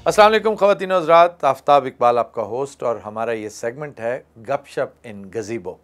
अस्सलाम वालेकुम ख़वातीन व हज़रात, आफ्ताब इकबाल आपका होस्ट और हमारा ये सेगमेंट है गपशप इन गज़ीबो।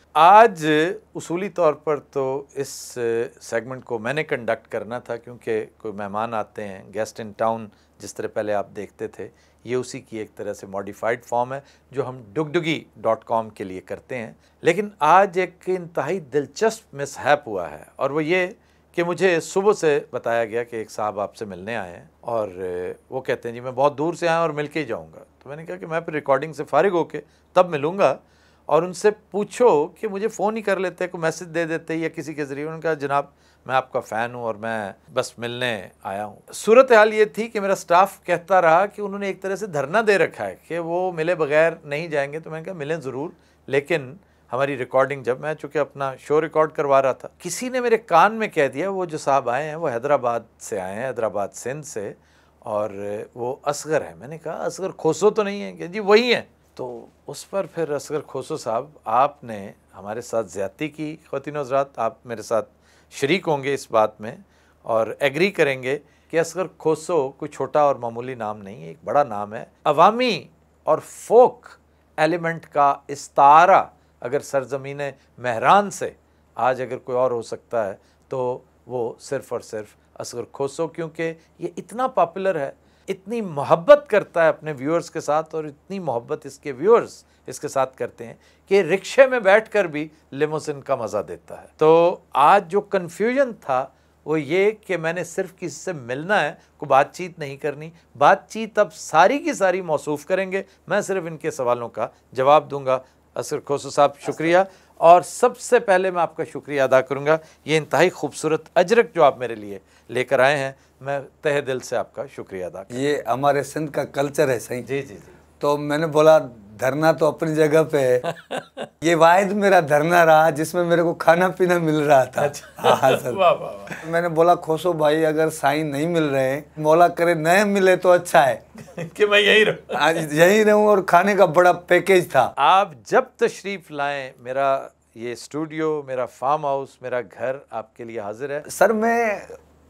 आज उसूली तौर पर तो इस सेगमेंट को मैंने कंडक्ट करना था क्योंकि कोई मेहमान आते हैं, गेस्ट इन टाउन जिस तरह पहले आप देखते थे, ये उसी की एक तरह से मॉडिफाइड फॉर्म है जो हम dugdugee.com के लिए करते हैं। लेकिन आज एक इंतहाई दिलचस्प मिसहैप हुआ है और वो ये कि मुझे सुबह से बताया गया कि एक साहब आपसे मिलने आए हैं और वो कहते हैं जी मैं बहुत दूर से आया और मिल के ही जाऊँगा। तो मैंने कहा कि मैं फिर रिकॉर्डिंग से फ़ारिग होके तब मिलूँगा और उनसे पूछो कि मुझे फ़ोन ही कर लेते, कोई मैसेज दे देते या किसी के ज़रिए। उन्होंने कहा जनाब मैं आपका फ़ैन हूँ और मैं बस मिलने आया हूँ। सूरत हाल ये थी कि मेरा स्टाफ कहता रहा कि उन्होंने एक तरह से धरना दे रखा है कि वो मिले बगैर नहीं जाएंगे। तो मैंने कहा मिलें ज़रूर, लेकिन हमारी रिकॉर्डिंग जब मैं चूँकि अपना शो रिकॉर्ड करवा रहा था, किसी ने मेरे कान में कह दिया वो जो साहब आए हैं वो हैदराबाद से आए हैं, हैदराबाद सिंध से, और वो असगर है। मैंने कहा असगर खोसो तो नहीं है? कि जी वही हैं। तो उस पर फिर असगर खोसो साहब आपने हमारे साथ ज़्यादती की। ख़वातीन व हज़रात, आप मेरे साथ शरीक होंगे इस बात में और एग्री करेंगे कि असगर खोसो कोई छोटा और मामूली नाम नहीं है, एक बड़ा नाम है। अवामी और फोक एलिमेंट का इस्तारा अगर सरज़मीन महरान से आज अगर कोई और हो सकता है तो वो सिर्फ़ और सिर्फ असगर खोसो, क्योंकि ये इतना पॉपुलर है, इतनी मोहब्बत करता है अपने व्यूअर्स के साथ और इतनी मोहब्बत इसके व्यूअर्स इसके साथ करते हैं कि रिक्शे में बैठकर भी लिमोसिन का मज़ा देता है। तो आज जो कन्फ्यूजन था वो ये कि मैंने सिर्फ किसी से मिलना है, कोई बातचीत नहीं करनी। बातचीत अब सारी की सारी मौसूफ़ करेंगे, मैं सिर्फ इनके सवालों का जवाब दूँगा। असगर खोसो साहब शुक्रिया। और सबसे पहले मैं आपका शुक्रिया अदा करूँगा, ये इंतहाई खूबसूरत अजरक जो आप मेरे लिए लेकर आए हैं, मैं तहे दिल से आपका शुक्रिया अदा करूँगा। ये हमारे सिंध का कल्चर है सही। जी जी जी। तो मैंने बोला धरना तो अपनी जगह पे है। ये वाहिद मेरा धरना रहा जिसमें मेरे को खाना पीना मिल रहा था। अच्छा। हाँ सर। वाह वाह वाह। मैंने बोला खोसो भाई अगर साईं नहीं मिल रहे हैं, मौला करे नए मिले तो अच्छा है कि मैं यही रहूँ। आज यही रहूँ। और खाने का बड़ा पैकेज था। आप जब तशरीफ़ लाएं, मेरा ये स्टूडियो, मेरा फार्म हाउस, मेरा घर आपके लिए हाजिर है। सर मैं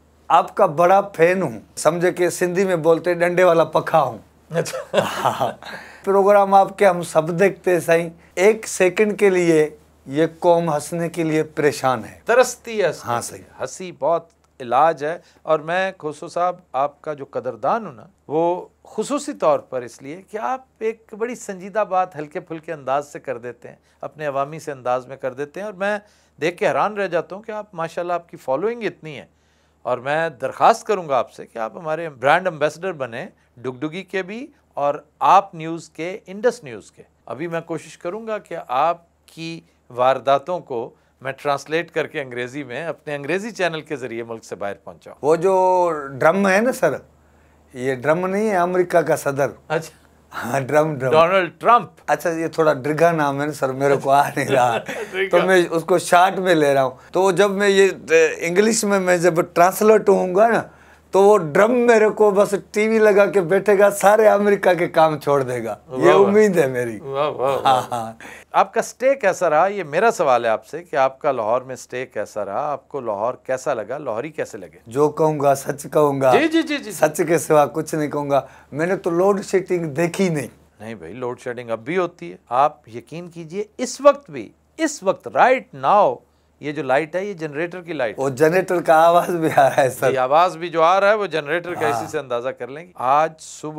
आपका बड़ा फैन हूँ, समझे कि सिंधी में बोलते डंडे वाला पखा हूँ। अच्छा। हाँ, प्रोग्राम आपके हम सब देखते हैं सही। एक सेकंड के लिए ये कौम हंसने के लिए परेशान है, तरसती है। हाँ सही। हंसी बहुत इलाज है। और मैं खोसो साहब आपका जो कदरदान हूँ ना, वो खुसूसी तौर पर इसलिए कि आप एक बड़ी संजीदा बात हल्के फुल्के अंदाज से कर देते हैं, अपने अवामी से अंदाज में कर देते हैं और मैं देख के हैरान रह जाता हूँ कि आप माशाल्लाह आपकी फॉलोइंग इतनी है। और मैं दरख्वास्त करूँगा आपसे कि आप हमारे ब्रांड एम्बेसडर बने, डुगडुगी के भी और आप न्यूज़ के, इंडस न्यूज़ के। अभी मैं कोशिश करूँगा कि आपकी वारदातों को मैं ट्रांसलेट करके अंग्रेज़ी में अपने अंग्रेज़ी चैनल के ज़रिए मुल्क से बाहर पहुँचाऊँ। वो जो ड्रम है ना सर, ये ड्रम नहीं है अमेरिका का सदर। अच्छा। हाँ ड्रम डोनाल्ड ट्रंप। अच्छा ये थोड़ा ड्रिगा नाम है ना सर, मेरे को आ नहीं रहा तो मैं उसको शार्ट में ले रहा हूँ। तो जब मैं ये इंग्लिश में मैं जब ट्रांसलेट होऊंगा ना, तो वो ड्रम मेरे को बस टीवी लगा के बैठेगा, सारे अमेरिका के काम छोड़ देगा, ये उम्मीद है मेरी। वाह वाह। हाँ हाँ। आपका स्टे कैसा रहा, ये मेरा सवाल है आपसे कि आपका लाहौर में स्टे कैसा रहा, आपको लाहौर कैसा लगा, लाहौरी कैसे लगे? जो कहूँगा सच कहूँगा। जी जी जी जी। सच के सिवा कुछ नहीं कहूँगा। मैंने तो लोड शेडिंग देखी नहीं। नहीं भाई, लोड शेडिंग अब भी होती है। आप यकीन कीजिए इस वक्त भी, इस वक्त राइट नाउ ये जो लाइट है ये जनरेटर की लाइट, वो जनरेटर का आवाज भी आ रहा है सर। ये आवाज भी जो आ रहा है वो जनरेटर का, इसी से अंदाजा कर लेंगे। आज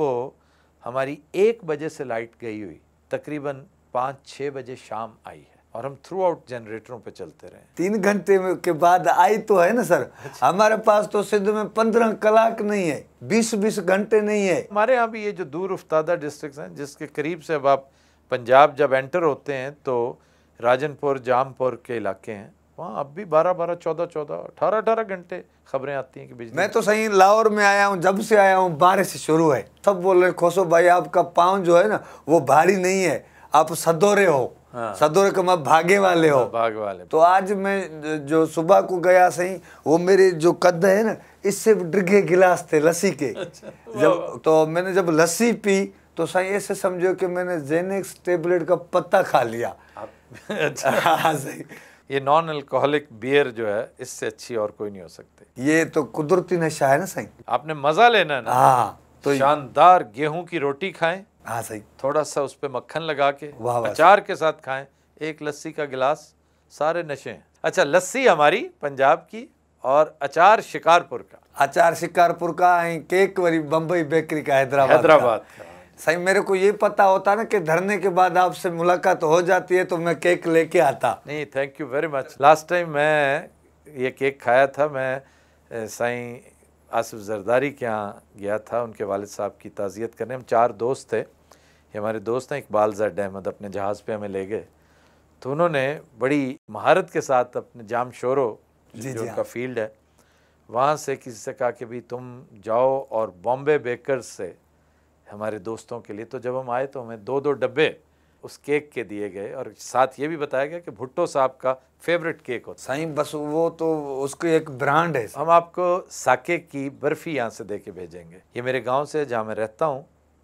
सुबह हमारी 1 बजे से लाइट गई हुई, तकरीबन 5-6 बजे शाम आई है और हम थ्रू आउट जनरेटरों पे चलते रहे। 3 घंटे के बाद आई तो है ना सर। हमारे पास तो सिंध में 15 कलाक नहीं है, 20-20 घंटे नहीं है। हमारे यहाँ भी ये जो दूर उफ्तादा डिस्ट्रिक्ट हैं जिसके करीब से अब आप पंजाब जब एंटर होते हैं तो राजनपुर, जामपुर के इलाके हैं, वहाँ अब भी 12-12, 14-14, 18-18 घंटे खबरें आती हैं कि बिजली। मैं तो सही लाहौर में आया हूँ, जब से आया हूँ बारिश शुरू है। सब बोल रहे खोसो भाई आपका पाँव जो है ना वो भारी नहीं है, आप सदोरे हो। हाँ। सदोरे का मतलब भागे वाले हो। भाग वाले। तो आज मैं जो सुबह को गया सही, वो मेरे जो कद है ना इससे डिगे गिलास थे लस्सी के। अच्छा। जब तो मैंने जब लस्सी पी तो सही ऐसे समझो कि मैंने जेनेक्स टेबलेट का पत्ता खा लिया। अच्छा। हाँ सही। ये नॉन अल्कोहलिक बियर जो है इससे अच्छी और कोई नहीं हो सकती। ये तो कुदरती नशा है ना सही। आपने मजा लेना है ना। हाँ तो शानदार गेहूं की रोटी खाएं, हाँ सही, थोड़ा सा उस पे मक्खन लगा के वाह वाह, अचार के साथ खाएं, एक लस्सी का गिलास, सारे नशे हैं। अच्छा, लस्सी हमारी पंजाब की और अचार शिकारपुर का, अचार शिकारपुर का, केक वरी बम्बई बेकरी का, हैदराबाद का। सही, मेरे को ये पता होता ना कि धरने के बाद आपसे मुलाकात हो जाती है तो मैं केक लेके आता। नहीं, thank you very much. Last time मैं ये केक खाया था, मैं साईं आसिफ जरदारी के यहाँ गया था, उनके वालिद साहब की ताज़ियत करने। हम 4 दोस्त थे, ये हमारे दोस्त हैं इकबाल जड अहमद, अपने जहाज़ पे हमें ले गए। तो उन्होंने बड़ी महारत के साथ अपने जाम शोरो जो उनका फील्ड है, वहाँ से किसी से कहा कि भाई तुम जाओ और बॉम्बे बेकर्स से हमारे दोस्तों के लिए। तो जब हम आए तो हमें 2-2 डब्बे उस केक के दिए गए और साथ ये भी बताया गया कि भुट्टो साहब का फेवरेट केक होता सही, बस वो तो उसकी एक ब्रांड है। हम आपको साके की बर्फ़ी यहाँ से दे के भेजेंगे। ये मेरे गांव से जहाँ मैं रहता हूँ,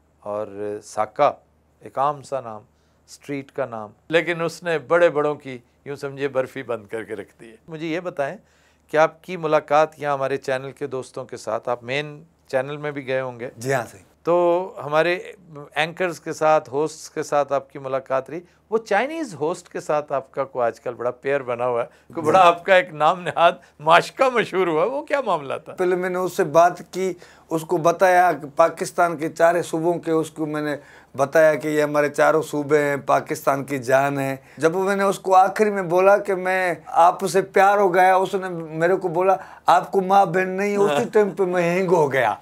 और साका एक आम सा नाम, स्ट्रीट का नाम, लेकिन उसने बड़े बड़ों की यूँ समझिए बर्फ़ी बंद करके रख दी है। मुझे ये बताएं कि आपकी मुलाकात यहाँ हमारे चैनल के दोस्तों के साथ, आप मेन चैनल में भी गए होंगे? जी हाँ सही। तो हमारे एंकर्स के साथ, होस्ट्स के साथ आपकी मुलाकात रही। वो चाइनीज़ होस्ट के साथ आपका को आजकल बड़ा पेयर बना हुआ है, को बड़ा आपका एक नाम नहाद माशका मशहूर हुआ, वो क्या मामला था? पहले मैंने उससे बात की, उसको बताया कि पाकिस्तान के 4 सूबों के, उसको मैंने बताया कि ये हमारे 4 सूबे हैं, पाकिस्तान की जान है। जब मैंने उसको आखिरी में बोला कि मैं आपसे प्यार हो गया, उसने मेरे को बोला आपको माँ बहन नहीं, उसी टाइम पे मैं हैंग हो गया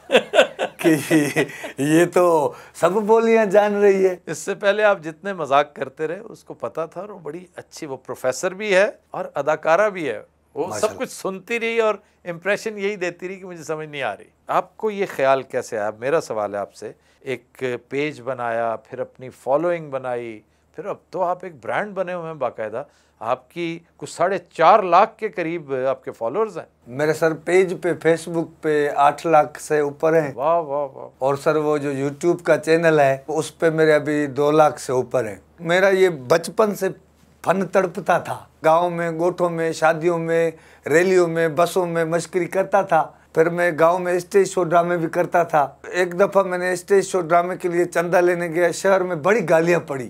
कि ये तो सब बोलियां जान रही है। इससे पहले आप जितने मजाक करते रहे उसको पता था, और वो बड़ी अच्छी, वो प्रोफेसर भी है और अदाकारा भी है, वो सब कुछ सुनती रही और इम्प्रेशन यही देती रही कि मुझे समझ नहीं आ रही। आपको ये ख्याल कैसे आया? मेरा सवाल है आपसे, एक पेज बनाया, फिर अपनी फॉलोइंग बनाई, फिर अब तो आप एक ब्रांड बने हुए हैं बाकायदा, आपकी कुछ 4.5 लाख के करीब आपके फॉलोअर्स हैं। मेरे सर पेज पे, फेसबुक पे 8 लाख से ऊपर है। वाह वाह वाह। और सर वो जो यूट्यूब का चैनल है उस पे मेरे अभी 2 लाख से ऊपर है। मेरा ये बचपन से फन तड़पता था, गाँव में, गोठों में, शादियों में, रैलियों में, बसों में मस्करी करता था। फिर मैं गांव में स्टेज शो ड्रामे भी करता था। एक दफ़ा मैंने स्टेज शो ड्रामे के लिए चंदा लेने गया, शहर में बड़ी गालियां पड़ी,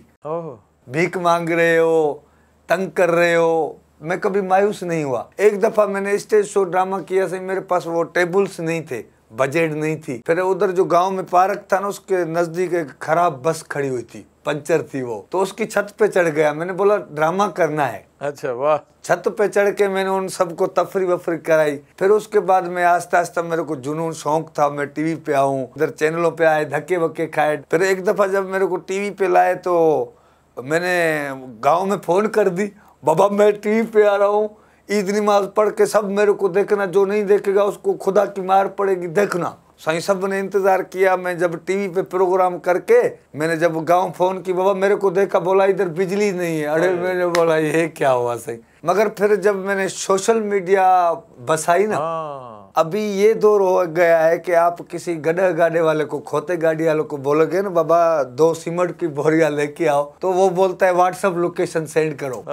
भीख मांग रहे हो, तंग कर रहे हो। मैं कभी मायूस नहीं हुआ। एक दफ़ा मैंने स्टेज शो ड्रामा किया, सही मेरे पास वो टेबल्स नहीं थे, बजट नहीं थी। फिर उधर जो गांव में पार्क था ना, उसके नज़दीक एक खराब बस खड़ी हुई थी, पंचर थी वो, तो उसकी छत पे चढ़ गया। मैंने बोला ड्रामा करना है। अच्छा वाह। छत पे चढ़ के मैंने उन सबको तफरी वफरी कराई। फिर उसके बाद में आस्ता आस्ता मेरे को जुनून शौक था, मैं टीवी पे आऊँ, इधर चैनलों पे आए, धक्के वक्के खाए। फिर एक दफ़ा जब मेरे को टीवी पे लाए तो मैंने गाँव में फ़ोन कर दी, बाबा मैं टीवी पे आ रहा हूँ, ईद नमाज पढ़ के सब मेरे को देखना, जो नहीं देखेगा उसको खुदा की मार पड़ेगी, देखना। सही सब ने इंतजार किया। मैं जब टीवी पे प्रोग्राम करके मैंने जब गांव फोन की, बाबा मेरे को देखा, बोला इधर बिजली नहीं है। अरे मैंने बोला ये क्या हुआ सही। मगर फिर जब मैंने सोशल मीडिया बसाई ना, अभी ये दौर हो गया है कि आप किसी गड्ढा गाड़ी वाले को, खोते गाड़ी वाले को बोलोगे ना बाबा 2 सीमेंट की बोरिया लेके आओ, तो वो बोलता है व्हाट्सएप लोकेशन सेंड करो।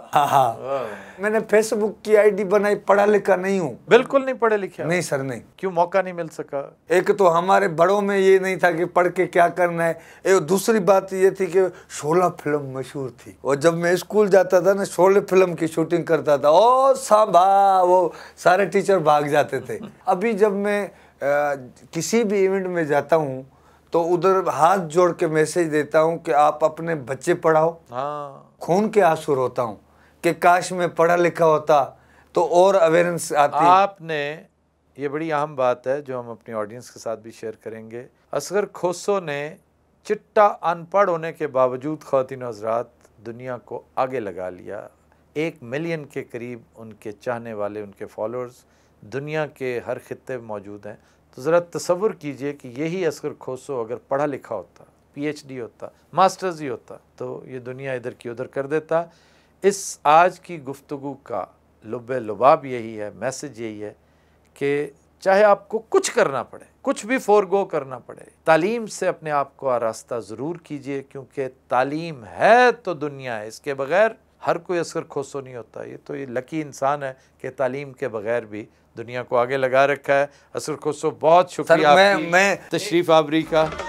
हाँ। मैंने फेसबुक की आईडी बनाई, पढ़ा लिखा नहीं हूँ, बिल्कुल नहीं पढ़े लिखे। नहीं सर नहीं। क्यों मौका नहीं मिल सका? एक तो हमारे बड़ों में ये नहीं था कि पढ़ के क्या करना है। एक दूसरी बात ये थी कि शोला फिल्म मशहूर थी, और जब मैं स्कूल जाता था ना, शोले फिल्म की शूटिंग करता था, और सांभा, वो सारे टीचर भाग जाते थे। अभी जब मैं किसी भी इवेंट में जाता हूँ तो उधर हाथ जोड़ के मैसेज देता हूँ कि आप अपने बच्चे पढ़ाओ। खून के आंसू रोता हूँ कि काश मैं पढ़ा लिखा होता तो और अवेयरनेस आती। आपने, ये बड़ी अहम बात है जो हम अपनी ऑडियंस के साथ भी शेयर करेंगे। असगर खोसो ने चिट्टा अनपढ़ होने के बावजूद ख़वातीन हज़रात दुनिया को आगे लगा लिया। 1 मिलियन के करीब उनके चाहने वाले, उनके फॉलोअर्स दुनिया के हर खित्ते में मौजूद हैं। तो ज़रा तसव्वुर कीजिए कि यही असगर खोसो अगर पढ़ा लिखा होता, PhD होता, मास्टर्स ही होता, तो ये दुनिया इधर की उधर कर देता। इस आज की गुफ्तगू का लुब्बे लुबाब यही है, मैसेज यही है कि चाहे आपको कुछ करना पड़े, कुछ भी फोरगो करना पड़े, तालीम से अपने आप को आरास्ता ज़रूर कीजिए, क्योंकि तालीम है तो दुनिया है, इसके बगैर हर कोई असगर खोसो नहीं होता। ये तो ये लकी इंसान है कि तालीम के बगैर भी दुनिया को आगे लगा रखा है। असगर खोसो बहुत शुक्रिया आपकी मैं तशरीफ़ आवरी का।